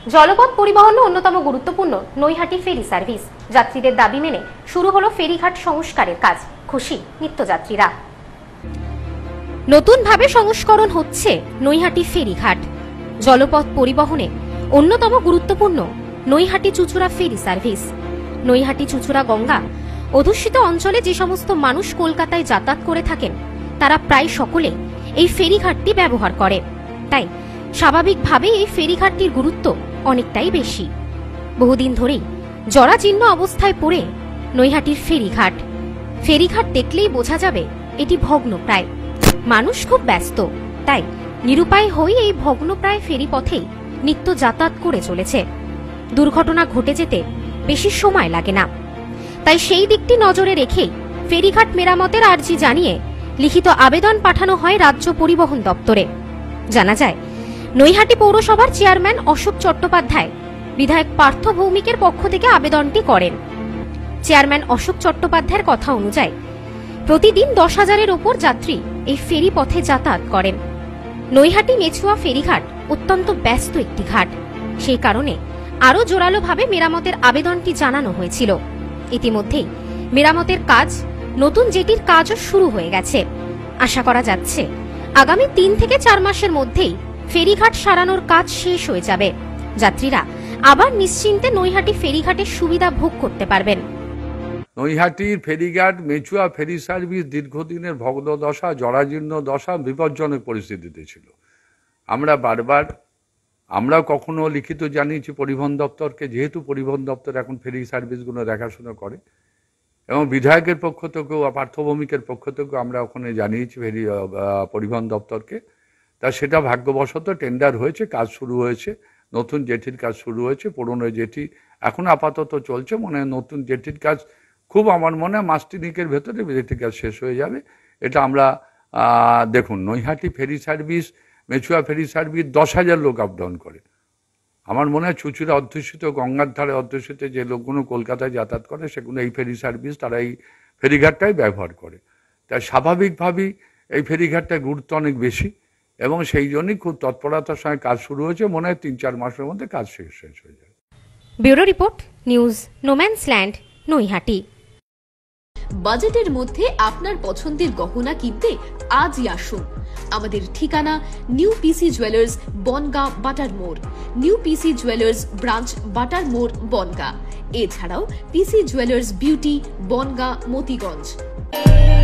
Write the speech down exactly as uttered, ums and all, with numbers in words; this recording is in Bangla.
জলপথ পরিবহনে অন্যতম গুরুত্বপূর্ণ নৈহাটি ফেরি সার্ভিস। যাত্রীদের দাবি মেনে শুরু হলো ফেরিঘাট সংস্কারের কাজ। খুশি নিত্যযাত্রীরা। নতুনভাবে সংস্করণ হচ্ছে নৈহাটি ফেরিঘাট। জলপথ পরিবহনে অন্যতম গুরুত্বপূর্ণ নৈহাটি চুচুড়া ফেরি সার্ভিস। নৈহাটি চুচুড়া গঙ্গা অধ্যুষিত অঞ্চলে যে সমস্ত মানুষ কলকাতায় যাতায়াত করে থাকেন তারা প্রায় সকলে এই ফেরিঘাটটি ব্যবহার করে। তাই স্বাভাবিকভাবে এই ফেরিঘাটটির গুরুত্ব অনেকটাই বেশি। বহুদিন ধরেই জরাজীর্ণ অবস্থায় পড়ে নৈহাটির ফেরিঘাট। ফেরিঘাট দেখলেই বোঝা যাবে এটি ভগ্নপ্রায়। মানুষ খুব ব্যস্ত, তাই নিরুপায় হয়ে এই ভগ্নপ্রায় ফেরি পথেই নিত্য যাতায়াত করে চলেছে। দুর্ঘটনা ঘটে যেতে বেশি সময় লাগে না। তাই সেই দিকটি নজরে রেখেই ফেরিঘাট মেরামতের আর্জি জানিয়ে লিখিত আবেদন পাঠানো হয় রাজ্য পরিবহন দপ্তরে। জানা যায়, নৈহাটি পৌরসভার চেয়ারম্যান অশোক চট্টোপাধ্যায় বিধায়ক পার্থ ভৌমিকের পক্ষ থেকে আবেদনটি করেন। চেয়ারম্যান অশোক চট্টোপাধ্যায়ের কথা অনুযায়ী প্রতিদিন দশ হাজারের ওপর যাত্রী এই ফেরি পথে যাতায়াত করেন। নৈহাটি মেছুয়া ফেরিঘাট অত্যন্ত ব্যস্ত একটি ঘাট। সেই কারণে আরো জোরালোভাবে মেরামতের আবেদনটি জানানো হয়েছিল। ইতিমধ্যেই মেরামতের কাজ, নতুন জেটির কাজও শুরু হয়ে গেছে। আশা করা যাচ্ছে আগামী তিন থেকে চার মাসের মধ্যেই ফেরিঘাট সারানোর কাজ শেষ হয়ে যাবে। যাত্রীরা আবার নিশ্চিন্তে নৈহাটি ফেরিঘাটের সুবিধা ভোগ করতে পারবেন। নৈহাটির ফেরিঘাট মেচুয়া ফেরি সার্ভিস দীর্ঘদিনের ভগ্ন দশা, জরাজীর্ণ দশা, বিপজ্জনক পরিস্থিতিতে ছিল। আমরা বারবার আমরা কখনো লিখিত জানিয়েছি পরিবহন দপ্তরকে, যেহেতু পরিবহন দপ্তর এখন ফেরি সার্ভিসগুলো দেখাশোনা করে, এবং বিধায়কের পক্ষ থেকেও পার্থ ভৌমিকের পক্ষ থেকেও আমরা ওখানে জানিয়েছি ফেরি পরিবহন দপ্তরকে। তা সেটা ভাগ্যবশত টেন্ডার হয়েছে, কাজ শুরু হয়েছে, নতুন জেটির কাজ শুরু হয়েছে। পুরনো জেটি এখন আপাতত চলছে। মনে হয় নতুন জেটির কাজ খুব, আমার মনে হয় মাস তিনিকের ভেতরে জেটির কাজ শেষ হয়ে যাবে। এটা আমরা দেখুন, Naihati ferry service, Mechua ferry service দশ হাজার লোক আপ ডাউন করে। আমার মনে হয় চুচুড়া অধ্যুষিত, গঙ্গার ধারে অধ্যুষিত যে লোকগুলো কলকাতায় যাতায়াত করে সেগুলো এই ফেরি সার্ভিস, তারা এই ফেরিঘাটটাই ব্যবহার করে। তাই স্বাভাবিকভাবেই এই ফেরিঘাটটার গুরুত্ব অনেক বেশি, এবং সেই জন্যই খুব তৎপরতার সঙ্গে কাজ শুরু হয়েছে। মনে হয় তিন চার মাসের মধ্যে কাজ শেষ শেষ হয়ে যাবে। Bureau report, news no man's land, Naihati. বাজেটের মধ্যে আপনার পছন্দের গহনা কিনতে আজই আসুন। আমাদের ঠিকানা নিউ পিসি জুয়েলার্স, বনগাঁ, বাটার মোড়। নিউ পিসি জুয়েলার্স ব্রাঞ্চ, বাটার মোড়, বনগাঁ। এছাড়াও PC Jewellers beauty, Bongaon, Motiganj.